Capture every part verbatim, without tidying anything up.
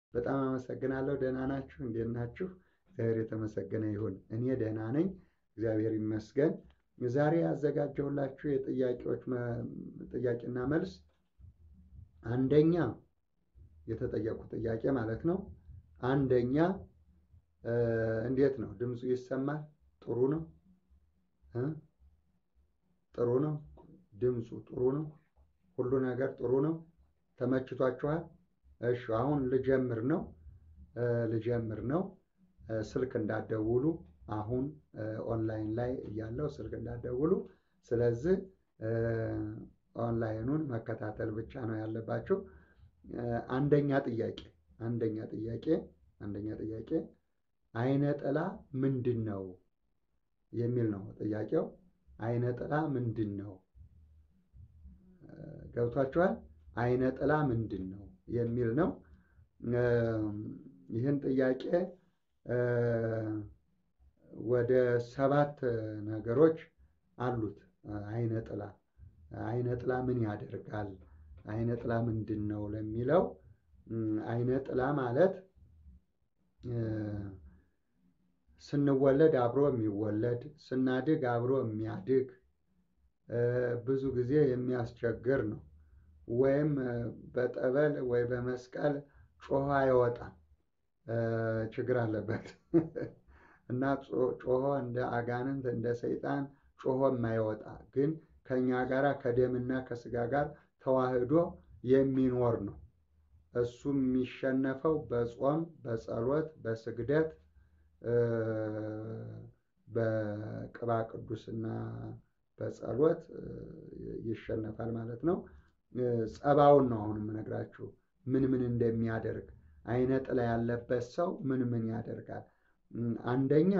በጣም አመሰግናለሁ። ደህና ናችሁ? እንዴት ናችሁ? እግዚአብሔር የተመሰገነ ይሁን። እኔ ደህና ነኝ፣ እግዚአብሔር ይመስገን። ዛሬ ያዘጋጀሁላችሁ የጥያቄዎች ጥያቄና መልስ አንደኛ የተጠየቁ ጥያቄ ማለት ነው። አንደኛ እንዴት ነው ድምፁ ይሰማል? ጥሩ ነው እ ጥሩ ነው ድምፁ ጥሩ ነው። ሁሉ ነገር ጥሩ ነው። ተመችቷችኋል? እሺ አሁን ልጀምር ነው ልጀምር ነው። ስልክ እንዳትደውሉ አሁን ኦንላይን ላይ እያለሁ ስልክ እንዳትደውሉ። ስለዚህ ኦንላይኑን መከታተል ብቻ ነው ያለባችሁ። አንደኛ ጥያቄ አንደኛ ጥያቄ አንደኛ ጥያቄ አይነ ጥላ ምንድን ነው የሚል ነው ጥያቄው። አይነ ጥላ ምንድን ነው? ገብቷችኋል? አይነ ጥላ ምንድን ነው የሚል ነው። ይህን ጥያቄ ወደ ሰባት ነገሮች አሉት። አይነ ጥላ አይነ ጥላ ምን ያደርጋል? አይነ ጥላ ምንድን ነው ለሚለው አይነ ጥላ ማለት ስንወለድ አብሮ የሚወለድ ስናድግ አብሮ የሚያድግ ብዙ ጊዜ የሚያስቸግር ነው። ወይም በጠበል ወይ በመስቀል ጮሆ አይወጣም፣ ችግር አለበት እና ጮሆ እንደ አጋንንት እንደ ሰይጣን ጮሆ የማይወጣ ግን ከኛ ጋራ ከደምና ከስጋ ጋር ተዋህዶ የሚኖር ነው። እሱ የሚሸነፈው በጾም በጸሎት በስግደት በቅባ ቅዱስና በጸሎት ይሸነፋል ማለት ነው። ጸባውን ነው አሁን የምነግራችሁ ምን ምን እንደሚያደርግ። አይነ ጥላ ያለበት ሰው ምን ምን ያደርጋል? አንደኛ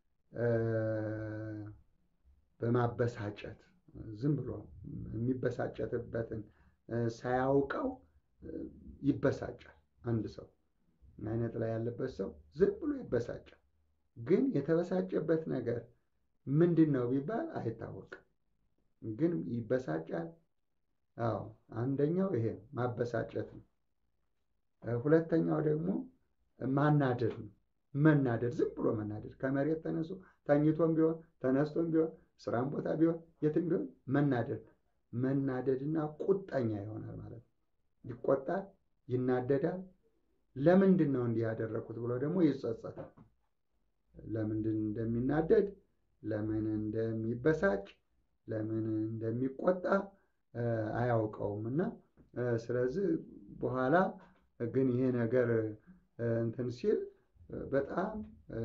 በማበሳጨት ዝም ብሎ የሚበሳጨትበትን ሳያውቀው ይበሳጫል። አንድ ሰው አይነ ጥላ ያለበት ሰው ዝም ብሎ ይበሳጫል። ግን የተበሳጨበት ነገር ምንድን ነው ቢባል አይታወቅም፣ ግን ይበሳጫል። አዎ አንደኛው ይሄ ማበሳጨት ነው። ሁለተኛው ደግሞ ማናደድ ነው። መናደድ ዝም ብሎ መናደድ ከመሬት ተነስቶ ተኝቶም ቢሆን ተነስቶም ቢሆን ስራም ቦታ ቢሆን የትም ቢሆን መናደድ መናደድና ቁጣኛ ይሆናል ማለት ነው። ይቆጣል፣ ይናደዳል። ለምንድን ነው እንዲህ ያደረኩት ብሎ ደግሞ ይጸጸታል። ለምንድን እንደሚናደድ ለምን እንደሚበሳጭ ለምን እንደሚቆጣ አያውቀውም። እና ስለዚህ በኋላ ግን ይሄ ነገር እንትን ሲል በጣም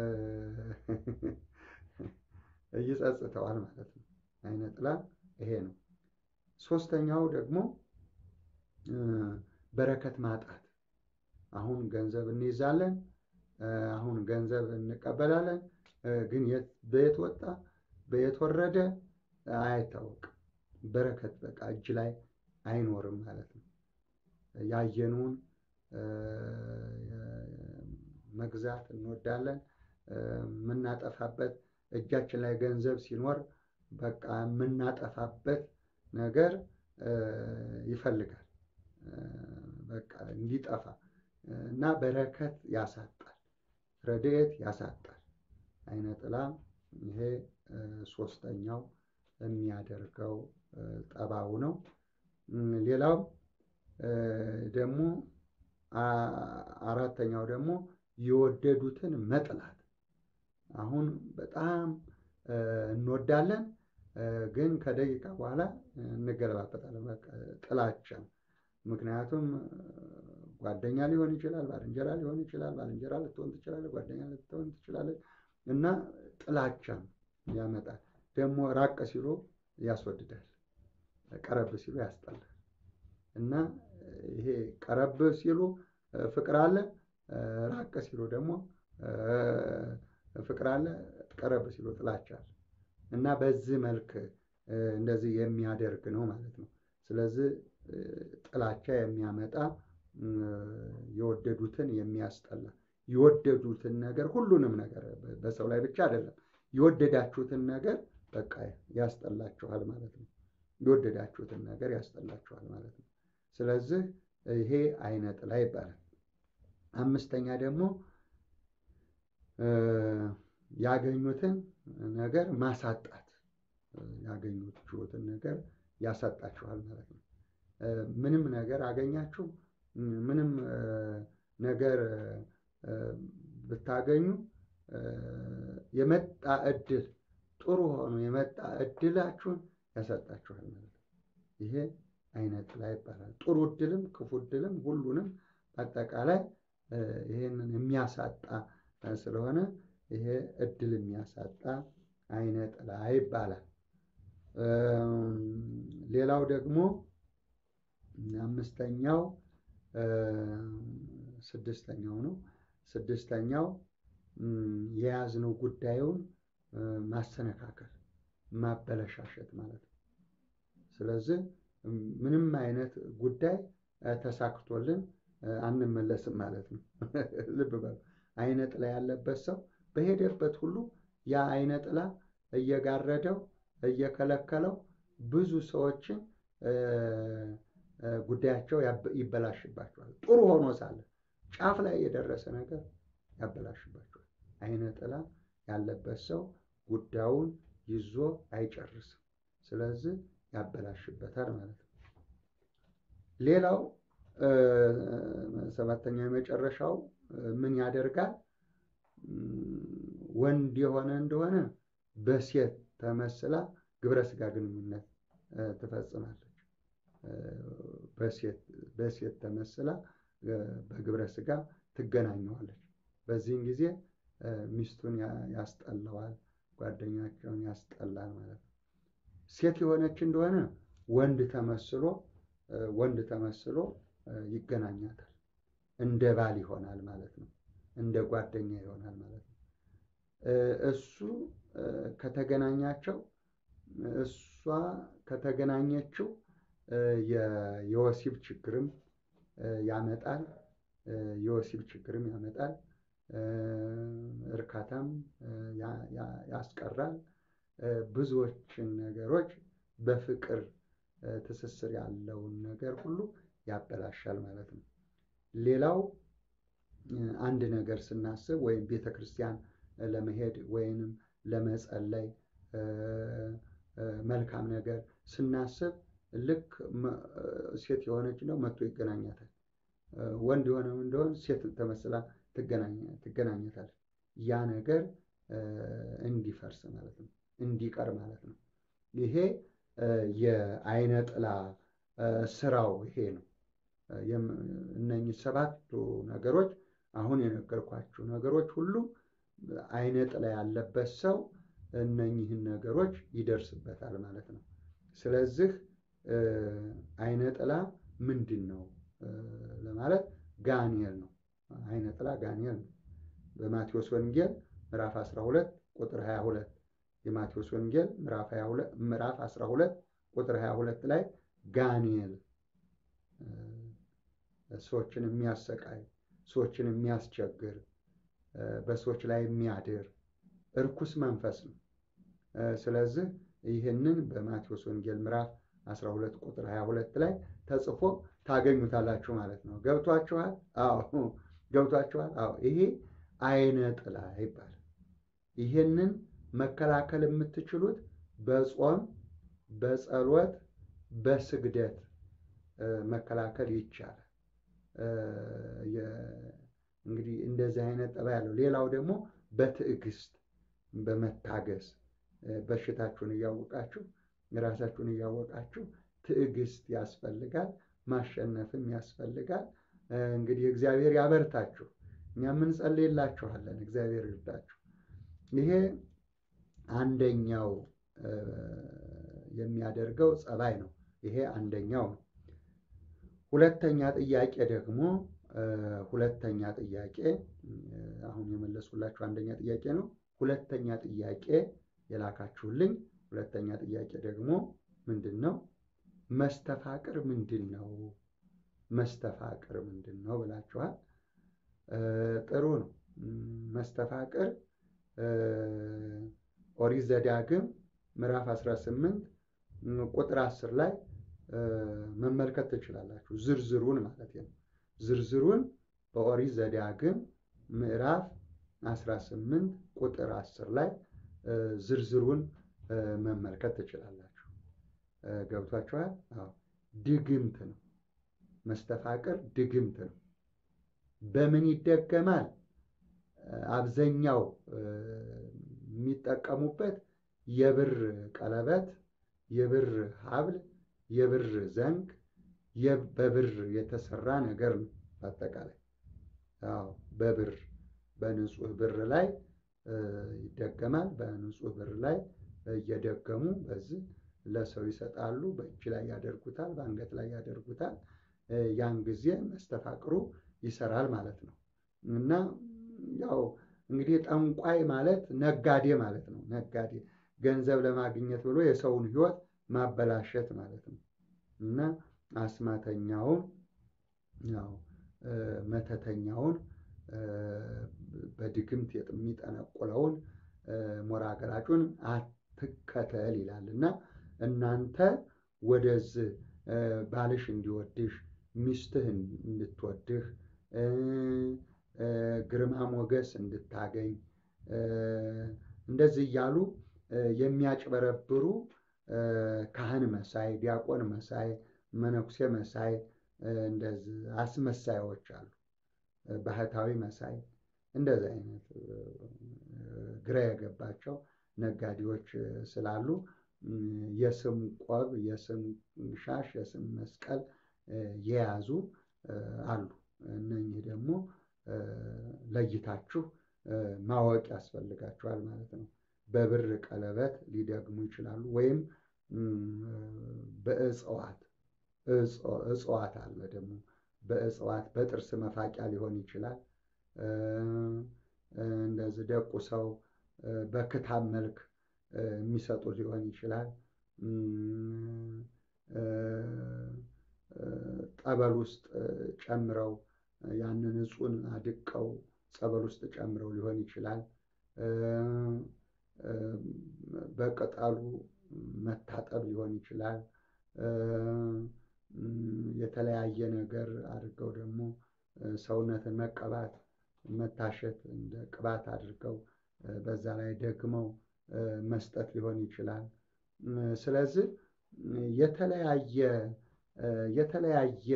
ይጸጽተዋል ማለት ነው። አይነ ጥላ ይሄ ነው። ሶስተኛው ደግሞ በረከት ማጣት። አሁን ገንዘብ እንይዛለን፣ አሁን ገንዘብ እንቀበላለን፣ ግን በየት ወጣ በየት ወረደ አይታወቅም። በረከት በቃ እጅ ላይ አይኖርም ማለት ነው። ያየነውን መግዛት እንወዳለን። የምናጠፋበት እጃችን ላይ ገንዘብ ሲኖር በቃ የምናጠፋበት ነገር ይፈልጋል በቃ እንዲጠፋ እና በረከት ያሳጣል፣ ረድኤት ያሳጣል። አይነ ጥላ ይሄ ሶስተኛው የሚያደርገው ጠባው ነው። ሌላው ደግሞ አራተኛው ደግሞ የወደዱትን መጥላት። አሁን በጣም እንወዳለን፣ ግን ከደቂቃ በኋላ እንገለባበጣለን። በቃ ጥላቻ። ምክንያቱም ጓደኛ ሊሆን ይችላል፣ ባልንጀራ ሊሆን ይችላል፣ ባልንጀራ ልትሆን ትችላለች፣ ጓደኛ ልትሆን ትችላለች እና ጥላቻን ያመጣል። ደግሞ ራቅ ሲሉ ያስወድዳል፣ ቀረብ ሲሉ ያስጠላል። እና ይሄ ቀረብ ሲሉ ፍቅር አለ፣ ራቅ ሲሉ ደግሞ ፍቅር አለ፣ ቀረብ ሲሉ ጥላቻ አለ። እና በዚህ መልክ እንደዚህ የሚያደርግ ነው ማለት ነው። ስለዚህ ጥላቻ የሚያመጣ የወደዱትን የሚያስጠላ የወደዱትን ነገር ሁሉንም ነገር በሰው ላይ ብቻ አይደለም፣ የወደዳችሁትን ነገር በቃ ያስጠላችኋል ማለት ነው። የወደዳችሁትን ነገር ያስጠላችኋል ማለት ነው። ስለዚህ ይሄ አይነ ጥላ ይባላል። አምስተኛ ደግሞ ያገኙትን ነገር ማሳጣት፣ ያገኙትን ነገር ያሳጣችኋል ማለት ነው። ምንም ነገር አገኛችሁ፣ ምንም ነገር ብታገኙ የመጣ እድል ጥሩ ሆኖ የመጣ እድላችሁን ያሳጣችኋል ማለት ነው። ይሄ አይነ ጥላ ይባላል። ጥሩ እድልም ክፉ እድልም ሁሉንም አጠቃላይ ይሄንን የሚያሳጣ ስለሆነ ይሄ እድል የሚያሳጣ አይነ ጥላ ይባላል። ሌላው ደግሞ አምስተኛው ስድስተኛው ነው። ስድስተኛው የያዝነው ጉዳዩን ማሰነካከል፣ ማበለሻሸት ማለት ነው። ስለዚህ ምንም አይነት ጉዳይ ተሳክቶልን አንመለስም ማለት ነው። ልብ በሉ። አይነ ጥላ ያለበት ሰው በሄደበት ሁሉ ያ አይነ ጥላ እየጋረደው እየከለከለው ብዙ ሰዎችን ጉዳያቸው ይበላሽባቸዋል። ጥሩ ሆኖ ሳለ ጫፍ ላይ የደረሰ ነገር ያበላሽባቸዋል። አይነ ጥላ ያለበት ሰው ጉዳዩን ይዞ አይጨርስም። ስለዚህ ያበላሽበታል ማለት ነው። ሌላው ሰባተኛው የመጨረሻው ምን ያደርጋል? ወንድ የሆነ እንደሆነ በሴት ተመስላ ግብረ ስጋ ግንኙነት ትፈጽማለች። በሴት በሴት ተመስላ በግብረ ስጋ ትገናኘዋለች። በዚህም ጊዜ ሚስቱን ያስጠላዋል፣ ጓደኛቸውን ያስጠላል ማለት ነው። ሴት የሆነች እንደሆነ ወንድ ተመስሎ ወንድ ተመስሎ ይገናኛታል። እንደ ባል ይሆናል ማለት ነው። እንደ ጓደኛ ይሆናል ማለት ነው። እሱ ከተገናኛቸው እሷ ከተገናኘችው የወሲብ ችግርም ያመጣል የወሲብ ችግርም ያመጣል። እርካታም ያስቀራል። ብዙዎችን ነገሮች በፍቅር ትስስር ያለውን ነገር ሁሉ ያበላሻል ማለት ነው። ሌላው አንድ ነገር ስናስብ ወይም ቤተክርስቲያን ለመሄድ ወይንም ለመጸለይ መልካም ነገር ስናስብ ልክ ሴት የሆነች ነው መጥቶ ይገናኛታል። ወንድ የሆነ እንደሆነ ሴት ተመስላ ትገናኛታለች። ያ ነገር እንዲፈርስ ማለት ነው፣ እንዲቀር ማለት ነው። ይሄ የአይነ ጥላ ስራው ይሄ ነው። እነኚህ ሰባቱ ነገሮች አሁን የነገርኳችሁ ነገሮች ሁሉ አይነ ጥላ ያለበት ሰው እነኚህን ነገሮች ይደርስበታል ማለት ነው። ስለዚህ አይነ ጥላ ምንድን ነው ለማለት ጋኔል ነው። አይነ ጥላ ጋኔል ነው። በማቴዎስ ወንጌል ምዕራፍ አስራ ሁለት ቁጥር ሃያ ሁለት የማቴዎስ ወንጌል ምዕራፍ ሃያ ሁለት ምዕራፍ አስራ ሁለት ቁጥር ሃያ ሁለት ላይ ጋኔል ሰዎችን የሚያሰቃይ፣ ሰዎችን የሚያስቸግር፣ በሰዎች ላይ የሚያድር እርኩስ መንፈስ ነው። ስለዚህ ይህንን በማቴዎስ ወንጌል ምዕራፍ አስራ ሁለት ቁጥር ሃያ ሁለት ላይ ተጽፎ ታገኙታላችሁ ማለት ነው። ገብቷችኋል? አዎ ገብቷችኋል? አዎ ይሄ አይነ ጥላ ይባላል። ይሄንን መከላከል የምትችሉት በጾም፣ በጸሎት፣ በስግደት መከላከል ይቻላል። እንግዲህ እንደዚህ አይነት ጠባይ ያለው። ሌላው ደግሞ በትዕግስት በመታገስ በሽታችሁን እያወቃችሁ ራሳችሁን እያወቃችሁ ትዕግስት ያስፈልጋል። ማሸነፍም ያስፈልጋል። እንግዲህ እግዚአብሔር ያበርታችሁ። እኛም እንጸልይላችኋለን። እግዚአብሔር ይርዳችሁ። ይሄ አንደኛው የሚያደርገው ጸባይ ነው። ይሄ አንደኛው ነው። ሁለተኛ ጥያቄ ደግሞ ሁለተኛ ጥያቄ አሁን የመለስኩላችሁ አንደኛ ጥያቄ ነው። ሁለተኛ ጥያቄ የላካችሁልኝ ሁለተኛ ጥያቄ ደግሞ ምንድን ነው? መስተፋቅር ምንድን ነው? መስተፋቅር ምንድን ነው ብላችኋል። ጥሩ ነው። መስተፋቅር ኦሪት ዘዳግም ምዕራፍ አስራ ስምንት ቁጥር አስር ላይ መመልከት ትችላላችሁ። ዝርዝሩን ማለት ነው። ዝርዝሩን በኦሪት ዘዳግም ምዕራፍ አስራ ስምንት ቁጥር አስር ላይ ዝርዝሩን መመልከት ትችላላችሁ። ገብቷችኋል? አዎ ድግምት ነው። መስተፋቅር ድግምት ነው። በምን ይደገማል? አብዛኛው የሚጠቀሙበት የብር ቀለበት፣ የብር ሐብል፣ የብር ዘንግ፣ በብር የተሰራ ነገር ነው። በአጠቃላይ አዎ በብር በንጹህ ብር ላይ ይደገማል። በንጹህ ብር ላይ እየደገሙ በዚህ ለሰው ይሰጣሉ። በእጅ ላይ ያደርጉታል፣ በአንገት ላይ ያደርጉታል። ያን ጊዜ መስተፋቅሩ ይሰራል ማለት ነው። እና ያው እንግዲህ ጠንቋይ ማለት ነጋዴ ማለት ነው። ነጋዴ ገንዘብ ለማግኘት ብሎ የሰውን ሕይወት ማበላሸት ማለት ነው። እና አስማተኛውን ያው መተተኛውን በድግምት የሚጠነቁለውን ሞራ ገላጩን አትከተል ይላል። እና እናንተ ወደዚህ ባልሽ እንዲወድሽ፣ ሚስትህ እንድትወድህ፣ ግርማ ሞገስ እንድታገኝ እንደዚህ እያሉ የሚያጭበረብሩ ካህን መሳይ፣ ዲያቆን መሳይ፣ መነኩሴ መሳይ እንደዚህ አስመሳዮች አሉ። ባህታዊ መሳይ እንደዚህ አይነት ግራ የገባቸው ነጋዴዎች ስላሉ የስም ቆብ፣ የስም ሻሽ፣ የስም መስቀል የያዙ አሉ። እነኚህ ደግሞ ለይታችሁ ማወቅ ያስፈልጋችኋል ማለት ነው። በብር ቀለበት ሊደግሙ ይችላሉ። ወይም በእጽዋት እጽዋት አለ ደግሞ በእጽዋት በጥርስ መፋቂያ ሊሆን ይችላል። እንደዚህ ደቁ ሰው በክታብ መልክ የሚሰጡ ሊሆን ይችላል። ጠበል ውስጥ ጨምረው ያንን እጹን አድቀው ጸበል ውስጥ ጨምረው ሊሆን ይችላል። በቅጠሉ መታጠብ ሊሆን ይችላል። የተለያየ ነገር አድርገው ደግሞ ሰውነትን መቀባት፣ መታሸት እንደ ቅባት አድርገው በዛ ላይ ደግመው መስጠት ሊሆን ይችላል። ስለዚህ የተለያየ የተለያየ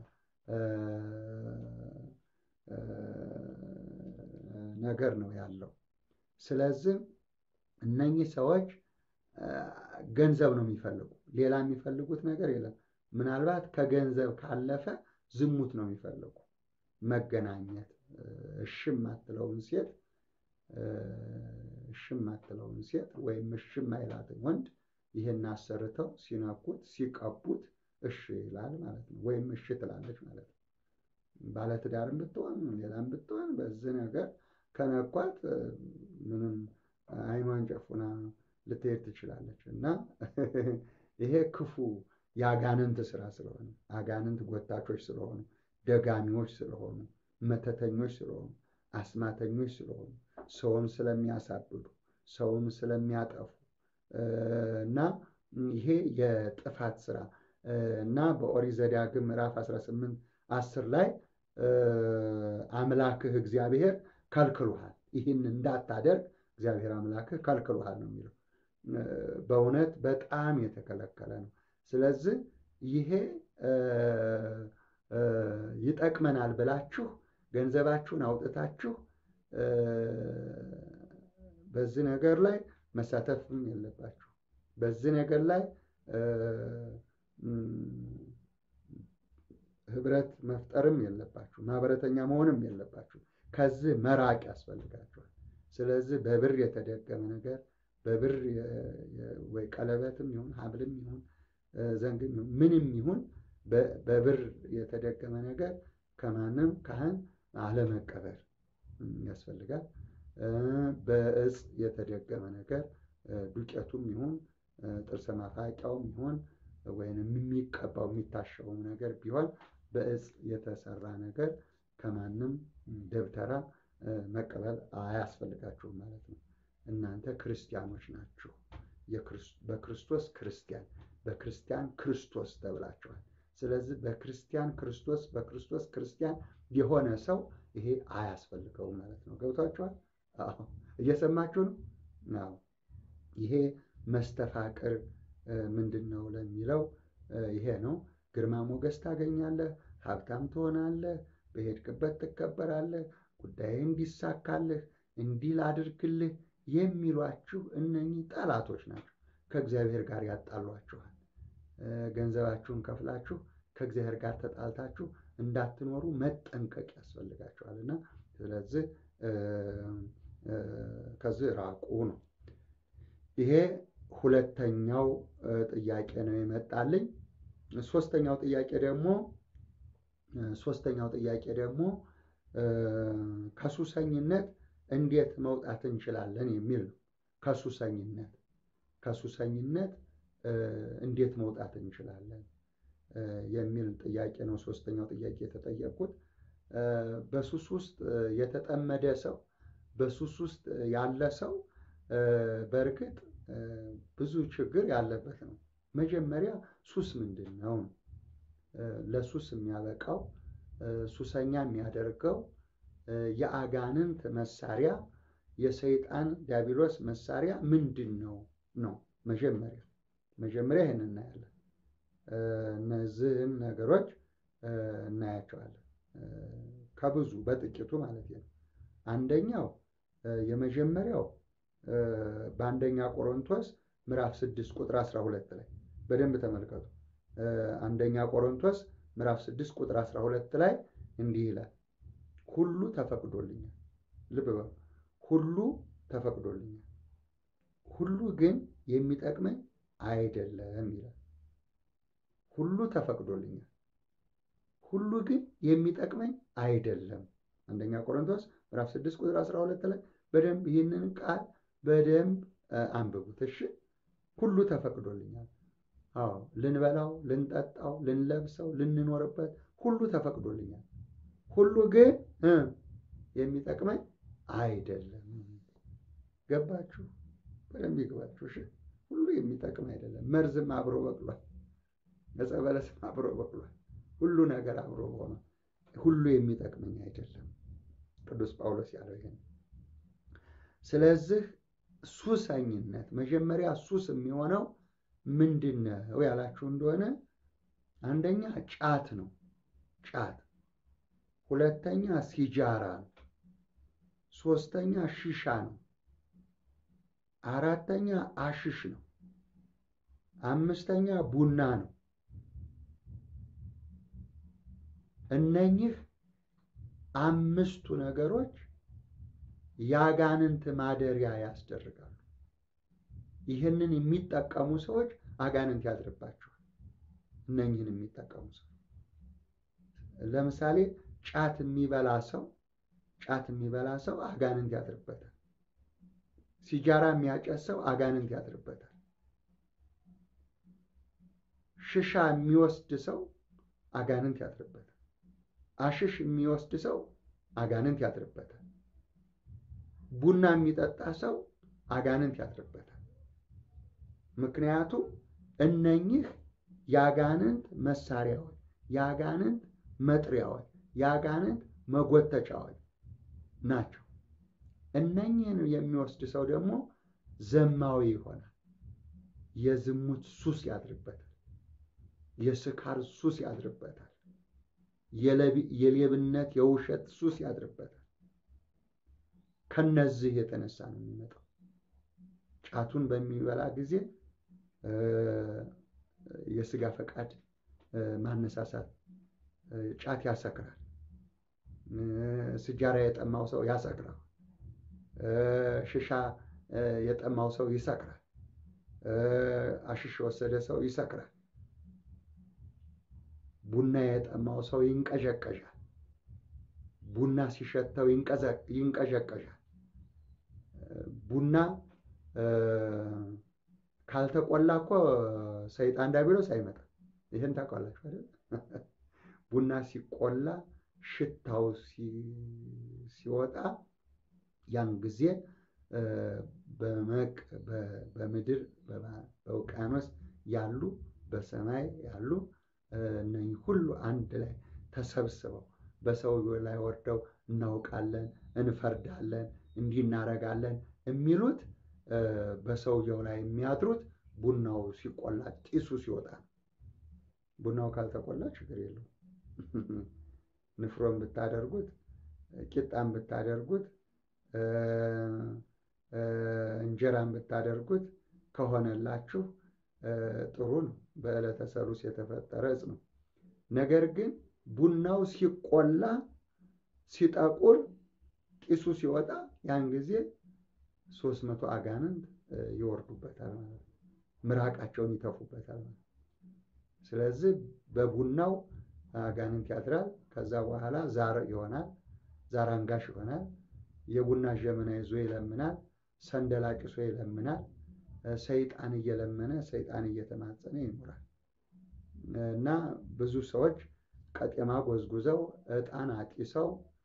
ነገር ነው ያለው። ስለዚህ እነኚህ ሰዎች ገንዘብ ነው የሚፈልጉ፣ ሌላ የሚፈልጉት ነገር የለም። ምናልባት ከገንዘብ ካለፈ ዝሙት ነው የሚፈልጉ። መገናኘት እሽም አትለውን ሴት እሽም አትለውን ሴት ወይም እሽም አይላትን ወንድ ይሄን አሰርተው ሲነኩት ሲቀቡት እሺ ይላል ማለት ነው። ወይም እሺ ትላለች ማለት ነው። ባለትዳርም ብትሆን ሌላም ብትሆን በዚህ ነገር ከነኳት ምንም አይኗን ጨፉና ልትሄድ ትችላለች። እና ይሄ ክፉ የአጋንንት ስራ ስለሆነ፣ አጋንንት ጎታቾች ስለሆኑ፣ ደጋሚዎች ስለሆኑ፣ መተተኞች ስለሆኑ፣ አስማተኞች ስለሆኑ፣ ሰውን ስለሚያሳብዱ፣ ሰውን ስለሚያጠፉ እና ይሄ የጥፋት ስራ እና በኦሪት ዘዳግም ምዕራፍ አስራ ስምንት አስር ላይ አምላክህ እግዚአብሔር ከልክሎሃል፣ ይህን እንዳታደርግ እግዚአብሔር አምላክህ ከልክሎሃል ነው የሚለው። በእውነት በጣም የተከለከለ ነው። ስለዚህ ይሄ ይጠቅመናል ብላችሁ ገንዘባችሁን አውጥታችሁ በዚህ ነገር ላይ መሳተፍም የለባችሁ። በዚህ ነገር ላይ ህብረት መፍጠርም የለባችሁ። ማህበረተኛ መሆንም የለባችሁ። ከዚህ መራቅ ያስፈልጋችኋል። ስለዚህ በብር የተደገመ ነገር በብር ወይ ቀለበትም ይሁን ሐብልም ይሁን ዘንግም ይሁን ምንም ይሁን በብር የተደገመ ነገር ከማንም ካህን አለመቀበል ያስፈልጋል። በእጽ የተደገመ ነገር ዱቄቱም ይሁን ጥርስ ማፋቂያውም ይሁን ወይንም የሚቀባው የሚታሸው ነገር ቢሆን በእጽ የተሰራ ነገር ከማንም ደብተራ መቀበል አያስፈልጋችሁም ማለት ነው። እናንተ ክርስቲያኖች ናችሁ። በክርስቶስ ክርስቲያን፣ በክርስቲያን ክርስቶስ ተብላችኋል። ስለዚህ በክርስቲያን ክርስቶስ በክርስቶስ ክርስቲያን የሆነ ሰው ይሄ አያስፈልገውም ማለት ነው። ገብቷችኋል? አዎ፣ እየሰማችሁ ነው? አዎ። ይሄ መስተፋቅር ምንድን ነው ለሚለው ይሄ ነው። ግርማ ሞገስ ታገኛለህ፣ ሀብታም ትሆናለህ፣ በሄድክበት ትከበራለህ፣ ጉዳይ እንዲሳካልህ፣ እንዲህ ላድርግልህ የሚሏችሁ እነኚህ ጠላቶች ናቸው። ከእግዚአብሔር ጋር ያጣሏችኋል። ገንዘባችሁን ከፍላችሁ ከእግዚአብሔር ጋር ተጣልታችሁ እንዳትኖሩ መጠንቀቅ ያስፈልጋችኋል። እና ስለዚህ ከዚህ ራቁ ነው። ይሄ ሁለተኛው ጥያቄ ነው የመጣልኝ። ሶስተኛው ጥያቄ ደግሞ ሶስተኛው ጥያቄ ደግሞ ከሱሰኝነት እንዴት መውጣት እንችላለን የሚል ነው። ከሱሰኝነት ከሱሰኝነት እንዴት መውጣት እንችላለን የሚል ጥያቄ ነው ሶስተኛው ጥያቄ የተጠየቁት። በሱስ ውስጥ የተጠመደ ሰው በሱስ ውስጥ ያለ ሰው በእርግጥ ብዙ ችግር ያለበት ነው። መጀመሪያ ሱስ ምንድን ነው? ለሱስ የሚያበቃው ሱሰኛ የሚያደርገው የአጋንንት መሳሪያ የሰይጣን ዲያብሎስ መሳሪያ ምንድን ነው ነው መጀመሪያ መጀመሪያ ይሄን እናያለን። እነዚህን ነገሮች እናያቸዋለን ከብዙ በጥቂቱ ማለት ነው። አንደኛው የመጀመሪያው በአንደኛ ቆሮንቶስ ምዕራፍ ስድስት ቁጥር አስራ ሁለት ላይ በደንብ ተመልከቱ። አንደኛ ቆሮንቶስ ምዕራፍ ስድስት ቁጥር አስራ ሁለት ላይ እንዲህ ይላል፣ ሁሉ ተፈቅዶልኛል። ልብ በሉ፣ ሁሉ ተፈቅዶልኛል፣ ሁሉ ግን የሚጠቅመኝ አይደለም ይላል። ሁሉ ተፈቅዶልኛል፣ ሁሉ ግን የሚጠቅመኝ አይደለም። አንደኛ ቆሮንቶስ ምዕራፍ ስድስት ቁጥር አስራ ሁለት ላይ በደንብ ይህንን ቃል በደንብ አንብቡት። እሺ፣ ሁሉ ተፈቅዶልኛል። አዎ፣ ልንበላው፣ ልንጠጣው፣ ልንለብሰው፣ ልንኖርበት ሁሉ ተፈቅዶልኛል። ሁሉ ግን የሚጠቅመኝ አይደለም። ገባችሁ? በደንብ ይግባችሁ። እሺ፣ ሁሉ የሚጠቅም አይደለም። መርዝም አብሮ በቅሏል፣ ዕፀ በለስም አብሮ በቅሏል። ሁሉ ነገር አብሮ ሆኖ ሁሉ የሚጠቅመኝ አይደለም። ቅዱስ ጳውሎስ ያለው ይሄን። ስለዚህ ሱሰኝነት መጀመሪያ ሱስ የሚሆነው ምንድን ነው ያላችሁ እንደሆነ አንደኛ ጫት ነው፣ ጫት። ሁለተኛ ሲጃራ ነው። ሶስተኛ ሺሻ ነው። አራተኛ አሽሽ ነው። አምስተኛ ቡና ነው። እነኚህ አምስቱ ነገሮች የአጋንንት ማደሪያ ያስደርጋሉ። ይህንን የሚጠቀሙ ሰዎች አጋንንት ያድርባቸዋል። እነኚህን የሚጠቀሙ ሰዎች ለምሳሌ ጫት የሚበላ ሰው ጫት የሚበላ ሰው አጋንንት ያድርበታል። ሲጃራ የሚያጨስ ሰው አጋንንት ያድርበታል። ሽሻ የሚወስድ ሰው አጋንንት ያድርበታል። አሽሽ የሚወስድ ሰው አጋንንት ያድርበታል። ቡና የሚጠጣ ሰው አጋንንት ያድርበታል። ምክንያቱም እነኚህ የአጋንንት መሳሪያዎች፣ የአጋንንት መጥሪያዎች፣ የአጋንንት መጎተቻዎች ናቸው። እነኚህን የሚወስድ ሰው ደግሞ ዘማዊ ይሆናል። የዝሙት ሱስ ያድርበታል። የስካር ሱስ ያድርበታል። የሌብነት የውሸት ሱስ ያድርበታል። ከነዚህ የተነሳ ነው የሚመጣው። ጫቱን በሚበላ ጊዜ የስጋ ፈቃድ ማነሳሳት፣ ጫት ያሰክራል። ሲጃራ የጠማው ሰው ያሰክራል። ሽሻ የጠማው ሰው ይሰክራል። አሽሽ የወሰደ ሰው ይሰክራል። ቡና የጠማው ሰው ይንቀዠቀዣል። ቡና ሲሸተው ይንቀዠቀዣል። ቡና ካልተቆላ እኮ ሰይጣን ዲያብሎስ አይመጣም። ይሄን ታውቃላችሁ አይደል? ቡና ሲቆላ ሽታው ሲወጣ ያን ጊዜ በመቅ በምድር በውቅያኖስ ያሉ በሰማይ ያሉ እነኚህ ሁሉ አንድ ላይ ተሰብስበው በሰውየው ላይ ወርደው እናውቃለን፣ እንፈርዳለን፣ እንዲህ እናደርጋለን የሚሉት በሰውየው ላይ የሚያድሩት ቡናው ሲቆላ ጢሱ ሲወጣ ነው። ቡናው ካልተቆላ ችግር የለውም። ንፍሮም ብታደርጉት ቂጣም ብታደርጉት እንጀራም ብታደርጉት ከሆነላችሁ ጥሩ ነው። በዕለተ ሰሉስ የተፈጠረ ዕፅ ነው። ነገር ግን ቡናው ሲቆላ ሲጠቁር ጢሱ ሲወጣ ያን ጊዜ ሦስት መቶ አጋንንት ይወርዱበታል ማለት ነው። ምራቃቸውን ይተፉበታል ማለት ነው። ስለዚህ በቡናው አጋንንት ያድራል። ከዛ በኋላ ዛር ይሆናል፣ ዛር አንጋሽ ይሆናል። የቡና ጀበና ይዞ ይለምናል፣ ሰንደላቅሶ ይለምናል። ሰይጣን እየለመነ ሰይጣን እየተማጸነ ይኖራል። እና ብዙ ሰዎች ቀጤማ ጎዝጉዘው ዕጣን አጢሰው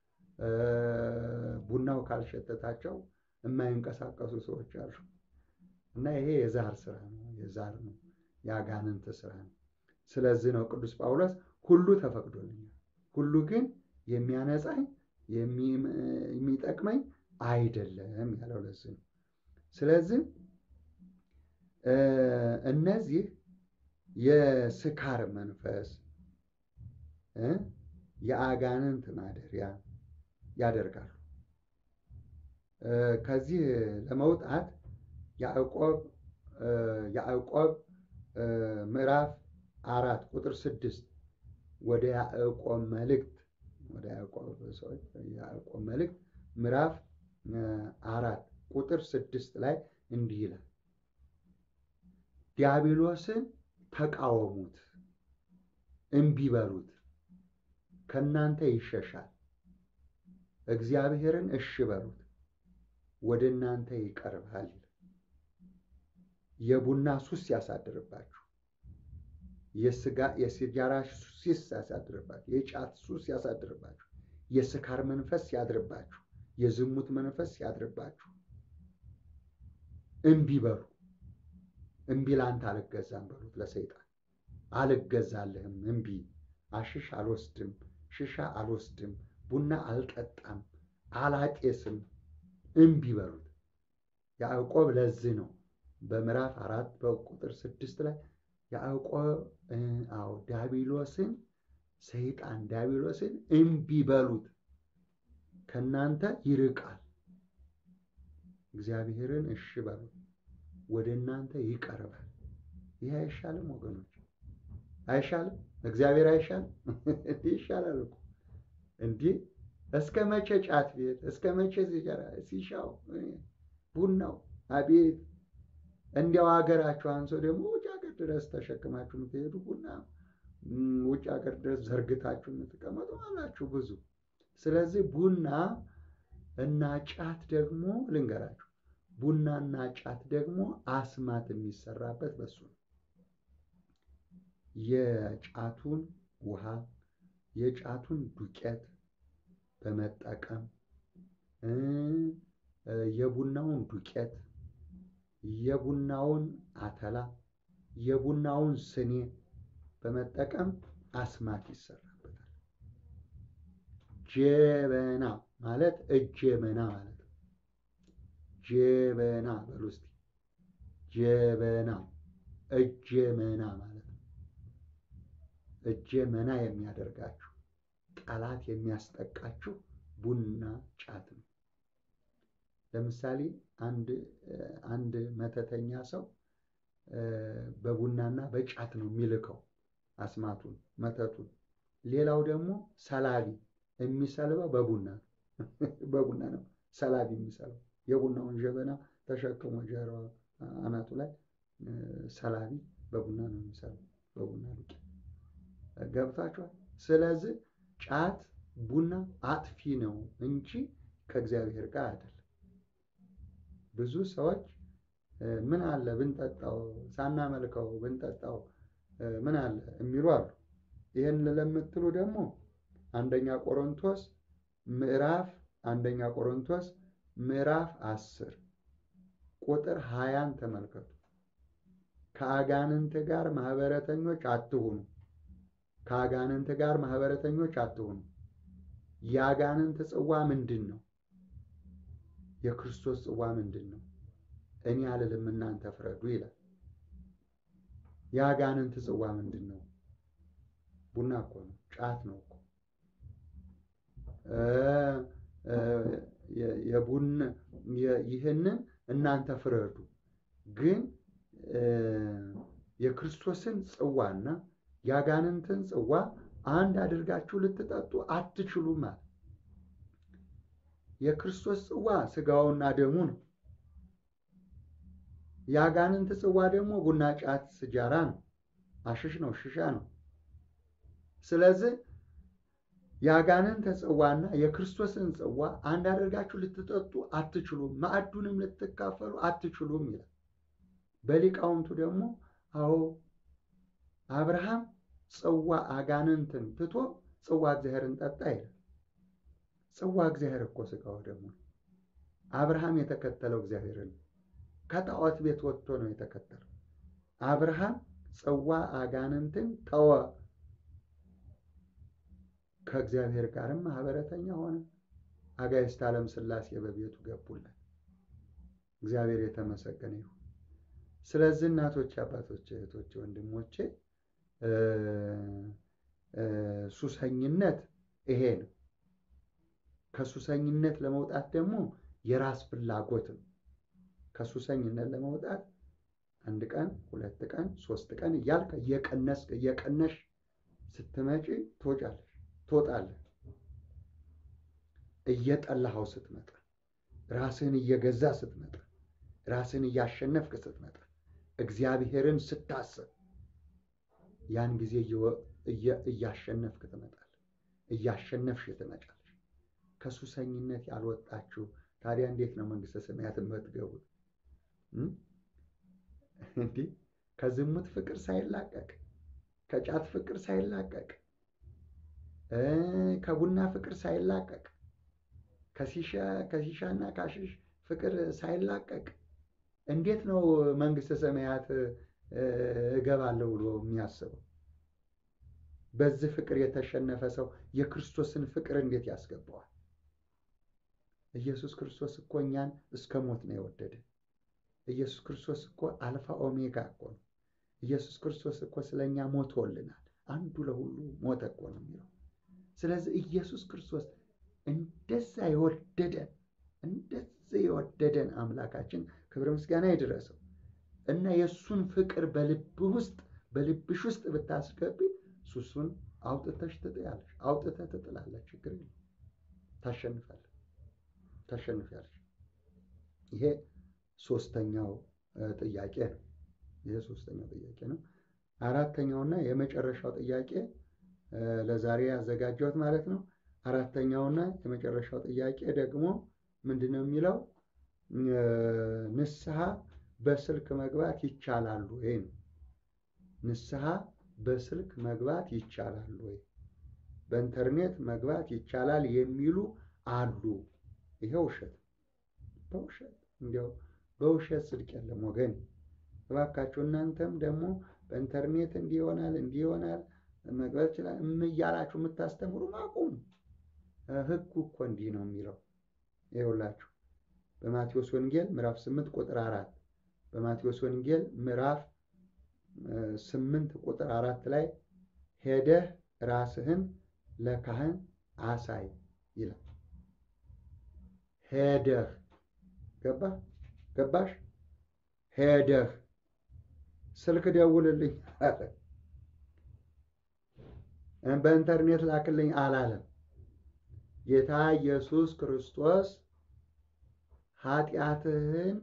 ቡናው ካልሸተታቸው የማይንቀሳቀሱ ሰዎች አሉ። እና ይሄ የዛር ስራ ነው፣ የዛር ነው፣ የአጋንንት ስራ ነው። ስለዚህ ነው ቅዱስ ጳውሎስ ሁሉ ተፈቅዶልኛል፣ ሁሉ ግን የሚያነጻኝ የሚጠቅመኝ አይደለም ያለው ለዚህ ነው። ስለዚህ እነዚህ የስካር መንፈስ የአጋንንት ማደሪያ ያደርጋሉ። ከዚህ ለመውጣት ያዕቆብ ያዕቆብ ምዕራፍ አራት ቁጥር ስድስት ወደ ያዕቆብ መልእክት ወደ ያዕቆብ ሰዎች ያዕቆብ መልእክት ምዕራፍ አራት ቁጥር ስድስት ላይ እንዲህ ይላል፣ ዲያብሎስን ተቃወሙት፣ እምቢ በሉት፣ ከእናንተ ይሸሻል። እግዚአብሔርን እሺ በሉት፣ ወደ እናንተ ይቀርባል። የቡና ሱስ ያሳድርባችሁ፣ የስጋ የሲጋራ ሱስ ያሳድርባችሁ፣ የጫት ሱስ ያሳድርባችሁ፣ የስካር መንፈስ ያድርባችሁ፣ የዝሙት መንፈስ ያድርባችሁ። እምቢ በሉ። እምቢ ላንተ አልገዛም በሉት ለሰይጣን። አልገዛልህም፣ እምቢ። አሽሽ አልወስድም፣ ሽሻ አልወስድም፣ ቡና አልጠጣም፣ አላጤስም፣ እምቢ በሉት። ያዕቆብ ለዚህ ነው በምዕራፍ አራት በቁጥር ስድስት ላይ ያዕቆብ አዎ ዲያብሎስን ሰይጣን ዲያብሎስን እምቢ በሉት ከእናንተ ይርቃል፣ እግዚአብሔርን እሺ በሉት ወደ እናንተ ይቀርባል። ይህ አይሻልም ወገኖች? አይሻልም? እግዚአብሔር አይሻልም? ይሻላል እኮ እንዲህ። እስከ መቼ ጫት ቤት፣ እስከ መቼ ሲጋራ ሲሻው ቡናው? አቤት እንዲያው ሀገራችሁ አንሶ ደግሞ ውጭ ሀገር ድረስ ተሸክማችሁ የምትሄዱ ቡና ውጭ ሀገር ድረስ ዘርግታችሁ የምትቀመጡ አላችሁ ብዙ። ስለዚህ ቡና እና ጫት ደግሞ ልንገራችሁ፣ ቡናና ጫት ደግሞ አስማት የሚሰራበት በሱ ነው። የጫቱን ውሃ የጫቱን ዱቄት በመጠቀም የቡናውን ዱቄት የቡናውን አተላ የቡናውን ስኔ በመጠቀም አስማት ይሰራበታል። ጀበና ማለት እጀበና ማለት ነው። ጀበና በሉ እስቲ። ጀበና እጀመና ማለት ነው። እጀመና የሚያደርጋችሁ ጠላት የሚያስጠቃችሁ ቡና ጫት ነው። ለምሳሌ አንድ አንድ መተተኛ ሰው በቡናና በጫት ነው የሚልከው አስማቱን መተቱን። ሌላው ደግሞ ሰላቢ የሚሰልበው በቡና በቡና ነው ሰላቢ የሚሰልበው። የቡናውን ጀበና ተሸክሞ ጀርባ አናቱ ላይ ሰላቢ በቡና ነው የሚሰልበው፣ በቡና ዱቄት። ገብታችኋል? ስለዚህ ጫት ቡና አጥፊ ነው እንጂ ከእግዚአብሔር ጋር አይደለም። ብዙ ሰዎች ምን አለ ብንጠጣው ሳናመልከው ብንጠጣው ምን አለ የሚሉ አሉ። ይህን ለምትሉ ደግሞ አንደኛ ቆሮንቶስ ምዕራፍ አንደኛ ቆሮንቶስ ምዕራፍ አስር ቁጥር ሀያን ተመልከቱ። ከአጋንንት ጋር ማህበረተኞች አትሁኑ፣ ከአጋንንት ጋር ማህበረተኞች አትሁኑ። የአጋንንት ጽዋ ምንድን ነው? የክርስቶስ ጽዋ ምንድን ነው? እኔ አልልም እናንተ ፍረዱ ይላል። የአጋንንት ጽዋ ምንድን ነው? ቡና እኮ ነው፣ ጫት ነው እኮ። የቡን ይህንን እናንተ ፍረዱ። ግን የክርስቶስን ጽዋና የአጋንንትን ጽዋ አንድ አድርጋችሁ ልትጠጡ አትችሉም ማለት። የክርስቶስ ጽዋ ስጋውና ደሙ ነው። የአጋንንት ጽዋ ደግሞ ቡና፣ ጫት፣ ስጃራ ነው፣ አሽሽ ነው፣ ሽሻ ነው። ስለዚህ የአጋንንት ጽዋና የክርስቶስን ጽዋ አንድ አድርጋችሁ ልትጠጡ አትችሉም፣ ማዕዱንም ልትካፈሉ አትችሉም ይላል። በሊቃውንቱ ደግሞ አዎ አብርሃም ጽዋ አጋንንትን ትቶ ጽዋ እግዚአብሔርን ጠጣ ይላል። ጽዋ እግዚአብሔር እኮ ስጋው ደግሞ አብርሃም የተከተለው እግዚአብሔርን ከጣዖት ቤት ወጥቶ ነው የተከተለው። አብርሃም ጽዋ አጋንንትን ተወ፣ ከእግዚአብሔር ጋርም ማህበረተኛ ሆነ። አጋዕዝተ ዓለም ሥላሴ በቤቱ ገቡለት። እግዚአብሔር የተመሰገነ ይሁን። ስለዚህ እናቶች፣ አባቶች፣ እህቶች፣ ወንድሞቼ ሱሰኝነት ይሄ ነው። ከሱሰኝነት ለመውጣት ደግሞ የራስ ፍላጎት ነው። ከሱሰኝነት ለመውጣት አንድ ቀን፣ ሁለት ቀን፣ ሶስት ቀን እያልክ እየቀነስ እየቀነሽ ስትመጪ ትወጫለሽ፣ ትወጣለህ። እየጠላኸው ስትመጣ፣ ራስህን እየገዛ ስትመጣ፣ ራስህን እያሸነፍክ ስትመጣ፣ እግዚአብሔርን ስታስብ ያን ጊዜ እያሸነፍክ ትመጣለህ፣ እያሸነፍሽ ትመጫለሽ። ከሱሰኝነት ያልወጣችሁ ታዲያ እንዴት ነው መንግሥተ ሰማያት የምትገቡት? እንዲህ ከዝሙት ፍቅር ሳይላቀቅ፣ ከጫት ፍቅር ሳይላቀቅ፣ ከቡና ፍቅር ሳይላቀቅ፣ ከሲሻና ካሽሽ ፍቅር ሳይላቀቅ እንዴት ነው መንግሥተ ሰማያት እገባለሁ ብሎ የሚያስበው? በዚህ ፍቅር የተሸነፈ ሰው የክርስቶስን ፍቅር እንዴት ያስገባዋል? ኢየሱስ ክርስቶስ እኮ እኛን እስከ ሞት ነው የወደደ። ኢየሱስ ክርስቶስ እኮ አልፋ ኦሜጋ እኮ ነው። ኢየሱስ ክርስቶስ እኮ ስለኛ ሞቶልናል። አንዱ ለሁሉ ሞተ እኮ ነው የሚለው። ስለዚህ ኢየሱስ ክርስቶስ እንደዛ የወደደን እንደዛ የወደደን አምላካችን ክብር ምስጋና ይድረሰው እና የእሱን ፍቅር በልብ ውስጥ በልብሽ ውስጥ ብታስገቢ ሱሱን አውጥተሽ ትጥያለሽ፣ አውጥተህ ትጥላለሽ። ችግር የለም፣ ታሸንፋለሽ፣ ታሸንፊያለሽ። ይሄ ሶስተኛው ጥያቄ ነው። ይሄ ሶስተኛው ጥያቄ ነው። አራተኛውና የመጨረሻው ጥያቄ ለዛሬ ያዘጋጀሁት ማለት ነው። አራተኛውና የመጨረሻው ጥያቄ ደግሞ ምንድን ነው የሚለው? ንስሐ በስልክ መግባት ይቻላል ወይ ነው። ንስሐ በስልክ መግባት ይቻላል ወይ? በኢንተርኔት መግባት ይቻላል የሚሉ አሉ። ይሄ ውሸት፣ በውሸት እንዲያው በውሸት ጽድቅ የለም ወገን። እባካችሁ እናንተም ደግሞ በኢንተርኔት እንዲህ ይሆናል እንዲህ ይሆናል መግባት ይችላል እያላችሁ የምታስተምሩ አቁሙ። ሕጉ እኮ እንዲህ ነው የሚለው። ይኸውላችሁ በማቴዎስ ወንጌል ምዕራፍ ስምንት ቁጥር አራት በማቴዎስ ወንጌል ምዕራፍ ስምንት ቁጥር አራት ላይ ሄደህ ራስህን ለካህን አሳይ ይላል። ሄደህ ገባህ? ገባሽ? ሄደህ ስልክ ደውልልኝ አለ። በኢንተርኔት ላክልኝ አላለም። ጌታ ኢየሱስ ክርስቶስ ኃጢአትህን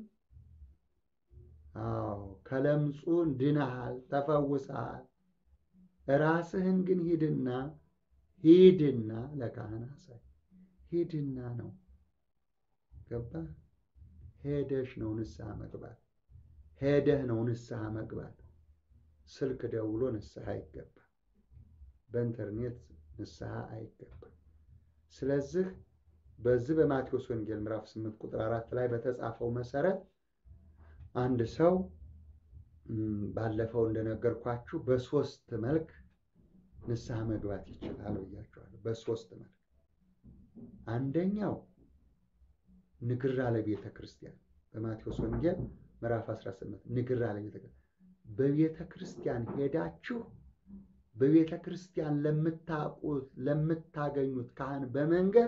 አዎ ከለምጹ ድነሃል፣ ተፈውሰሃል። ራስህን ግን ሂድና ሂድና ለካህን አሳይ። ሂድና ነው። ገባህ? ሄደሽ ነው ንስሐ መግባት። ሄደህ ነው ንስሐ መግባት። ስልክ ደውሎ ንስሐ አይገባም። በኢንተርኔት ንስሐ አይገባም። ስለዚህ በዚህ በማቴዎስ ወንጌል ምዕራፍ ስምንት ቁጥር አራት ላይ በተጻፈው መሰረት አንድ ሰው ባለፈው እንደነገርኳችሁ በሶስት መልክ ንስሐ መግባት ይችላል ብያቸዋለሁ። በሶስት መልክ አንደኛው ንግር አለ ቤተ ክርስቲያን በማቴዎስ ወንጌል ምዕራፍ አስራ ስምንት ንግር አለ ቤተ ክርስቲያን በቤተ ክርስቲያን ሄዳችሁ በቤተ ክርስቲያን ለምታውቁት ለምታገኙት ካህን በመንገር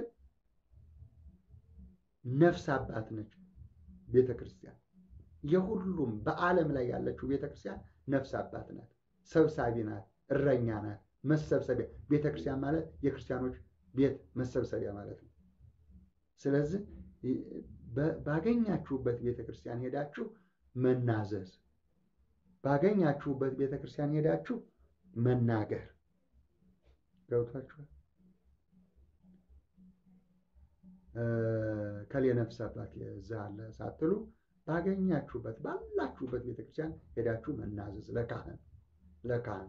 ነፍስ አባት ነች ቤተ ክርስቲያን። የሁሉም በዓለም ላይ ያለችው ቤተ ክርስቲያን ነፍስ አባት ናት፣ ሰብሳቢ ናት፣ እረኛ ናት፣ መሰብሰቢያ። ቤተ ክርስቲያን ማለት የክርስቲያኖች ቤት መሰብሰቢያ ማለት ነው። ስለዚህ ባገኛችሁበት ቤተ ክርስቲያን ሄዳችሁ መናዘዝ፣ ባገኛችሁበት ቤተ ክርስቲያን ሄዳችሁ መናገር። ገብቷችኋል? ከሌ ነፍስ አባት እዛ አለ ሳትሉ ባገኛችሁበት ባላችሁበት ቤተ ክርስቲያን ሄዳችሁ መናዘዝ ለካህን ለካህን።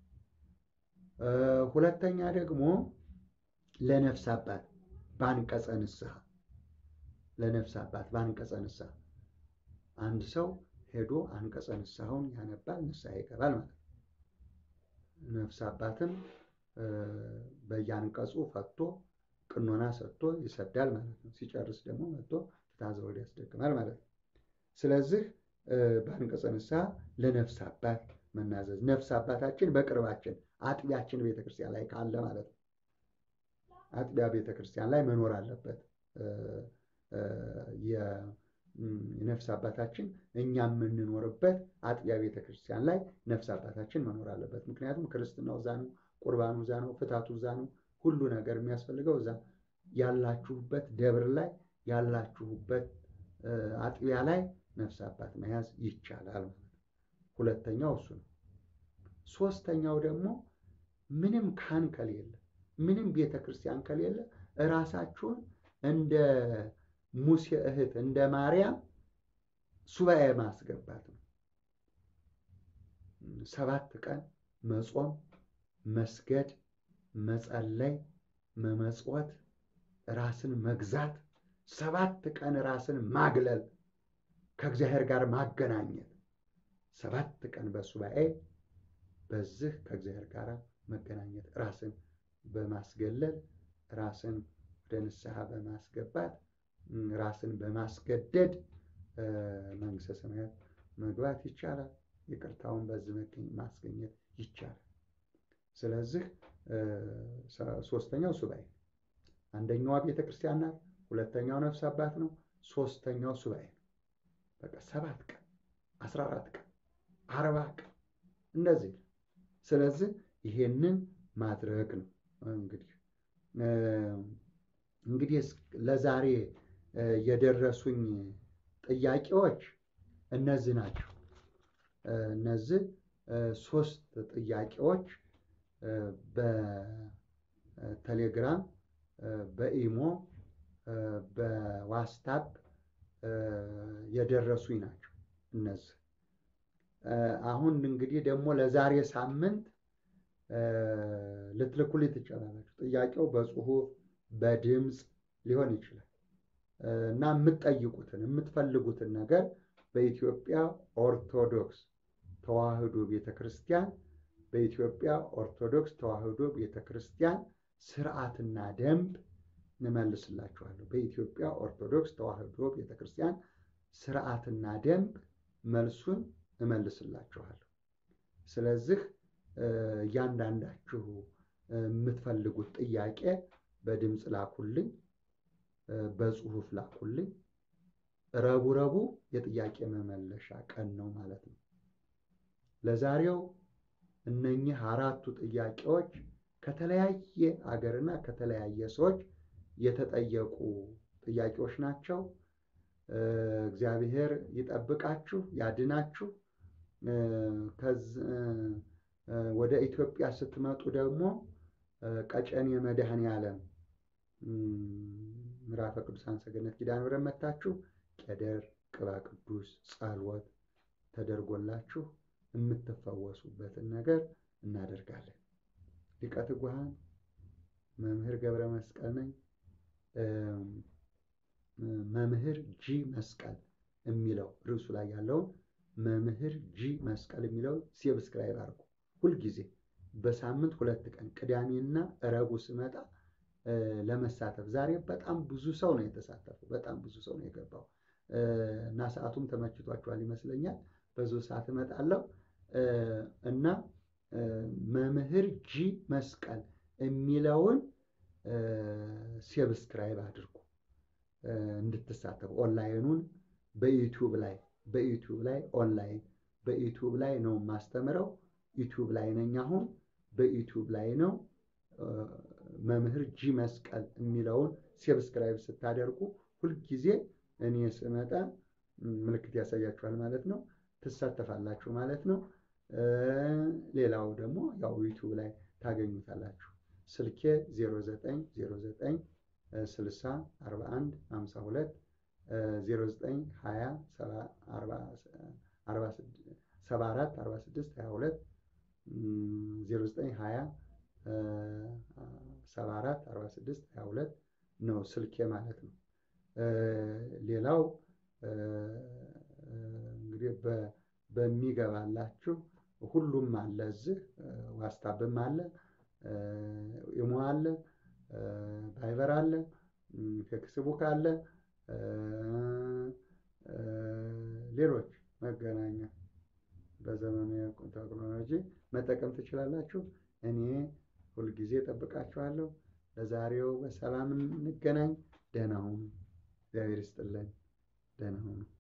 ሁለተኛ ደግሞ ለነፍስ አባት በአንቀጸ ንስሐ ለነፍስ አባት በአንቀጸ ንስሐ አንድ ሰው ሄዶ አንቀጸ ንስሐውን ያነባል፣ ንስሐ ይገባል ማለት ነው። ነፍስ አባትም በየአንቀጹ ፈቶ ቅኖና ሰጥቶ ይሰዳል ማለት ነው። ሲጨርስ ደግሞ መጥቶ ፍትሐ ዘወልድ ያስደግማል ማለት ነው። ስለዚህ በአንቀጸ ንስሐ ለነፍስ አባት መናዘዝ፣ ነፍስ አባታችን በቅርባችን አጥቢያችን ቤተክርስቲያን ላይ ካለ ማለት ነው። አጥቢያ ቤተክርስቲያን ላይ መኖር አለበት። የነፍስ አባታችን እኛ የምንኖርበት አጥቢያ ቤተክርስቲያን ላይ ነፍስ አባታችን መኖር አለበት። ምክንያቱም ክርስትናው እዛ ነው፣ ቁርባኑ እዛ ነው፣ ፍታቱ እዛ ነው፣ ሁሉ ነገር የሚያስፈልገው እዛ ያላችሁበት ደብር ላይ ያላችሁበት አጥቢያ ላይ ነፍስ አባት መያዝ ይቻላል ማለት ነው። ሁለተኛው እሱ ነው። ሶስተኛው ደግሞ ምንም ካህን ከሌለ ምንም ቤተክርስቲያን ከሌለ እራሳችሁን እንደ ሙሴ እህት እንደ ማርያም ሱባኤ ማስገባት ነው። ሰባት ቀን መጾም፣ መስገድ፣ መጸለይ፣ መመጽወት፣ ራስን መግዛት፣ ሰባት ቀን ራስን ማግለል፣ ከእግዚአብሔር ጋር ማገናኘት፣ ሰባት ቀን በሱባኤ በዚህ ከእግዚአብሔር ጋር መገናኘት፣ ራስን በማስገለል ራስን ወደ ንስሐ በማስገባት ራስን በማስገደድ መንግሥተ ሰማያት መግባት ይቻላል። ይቅርታውን በዚህ ማስገኘት ይቻላል። ስለዚህ ሶስተኛው ሱባኤ፣ አንደኛዋ ቤተ ክርስቲያን ናት፣ ሁለተኛው ነፍስ አባት ነው፣ ሶስተኛው ሱባኤ ነው። በቃ ሰባት ቀን አስራ አራት ቀን አርባ ቀን እንደዚህ። ስለዚህ ይሄንን ማድረግ ነው። እንግዲህ እንግዲህ ለዛሬ የደረሱኝ ጥያቄዎች እነዚህ ናቸው። እነዚህ ሶስት ጥያቄዎች በቴሌግራም፣ በኢሞ፣ በዋትስአፕ የደረሱኝ ናቸው። እነዚህ አሁን እንግዲህ ደግሞ ለዛሬ ሳምንት ልትልኩልኝ ትችላላችሁ። ጥያቄው በጽሁፍ በድምፅ ሊሆን ይችላል እና የምትጠይቁትን የምትፈልጉትን ነገር በኢትዮጵያ ኦርቶዶክስ ተዋሕዶ ቤተክርስቲያን በኢትዮጵያ ኦርቶዶክስ ተዋሕዶ ቤተክርስቲያን ስርዓትና ደንብ እንመልስላችኋለሁ። በኢትዮጵያ ኦርቶዶክስ ተዋሕዶ ቤተክርስቲያን ስርዓትና ደንብ መልሱን እመልስላችኋለሁ። ስለዚህ እያንዳንዳችሁ የምትፈልጉት ጥያቄ በድምፅ ላኩልኝ፣ በጽሁፍ ላኩልኝ። ረቡዕ ረቡዕ የጥያቄ መመለሻ ቀን ነው ማለት ነው። ለዛሬው እነኚህ አራቱ ጥያቄዎች ከተለያየ አገርና ከተለያየ ሰዎች የተጠየቁ ጥያቄዎች ናቸው። እግዚአብሔር ይጠብቃችሁ፣ ያድናችሁ። ወደ ኢትዮጵያ ስትመጡ ደግሞ ቀጨኔ መድኃኔዓለም ምዕራፈ ቅዱሳን ሰገነት ኪዳነ ምሕረት መጥታችሁ ቄደር ቅባ ቅዱስ ጸሎት ተደርጎላችሁ የምትፈወሱበትን ነገር እናደርጋለን። ሊቀ ትጉሃን መምህር ገብረ መስቀል ነኝ። መምህር ጂ መስቀል የሚለው ርዕሱ ላይ ያለውን መምህር ጂ መስቀል የሚለው ሰብስክራይብ አድርጉ። ሁልጊዜ በሳምንት ሁለት ቀን ቅዳሜና ረቡ ስመጣ ለመሳተፍ ዛሬ በጣም ብዙ ሰው ነው የተሳተፈው። በጣም ብዙ ሰው ነው የገባው እና ሰዓቱም ተመችቷችኋል ይመስለኛል። በዙ ሰዓት እመጣለሁ እና መምህር ጂ መስቀል የሚለውን ሰብስክራይብ አድርጉ እንድትሳተፉ። ኦንላይኑን በዩቲዩብ ላይ በዩቲዩብ ላይ ኦንላይን በዩቲዩብ ላይ ነው የማስተምረው። ዩቲዩብ ላይ ነኝ አሁን በዩቲዩብ ላይ ነው። መምህር ጂ መስቀል የሚለውን ሰብስክራይብ ስታደርጉ ሁልጊዜ እኔ ስመጣ ምልክት ያሳያችኋል ማለት ነው። ትሳተፋላችሁ ማለት ነው። ሌላው ደግሞ ያው ዩቲዩብ ላይ ታገኙታላችሁ። ስልኬ ዜሮ ዘጠኝ ዜሮ ዘጠኝ ስልሳ አርባ አንድ ሃምሳ ሁለት ዜሮ ዘጠኝ ሃያ ሰባ አራት አርባ ስድስት ሃያ ሁለት ዜሮ ዘጠኝ ሃያ ሰባ አራት አርባ ስድስት ሃያ ሁለት ነው ስልኬ ማለት ነው። ሌላው እንግዲህ በሚገባላችሁ ሁሉም አለ እዚህ ዋትስአፕም አለ፣ ኢሞ አለ፣ ቫይበር አለ፣ ፌስቡክ አለ፣ ሌሎች መገናኛ በዘመኑ ቴክኖሎጂ መጠቀም ትችላላችሁ። እኔ ሁልጊዜ እጠብቃችኋለሁ። ለዛሬው በሰላም እንገናኝ። ደህና ሁኑ። እግዚአብሔር ይስጥልን። ደህና ሁኑ።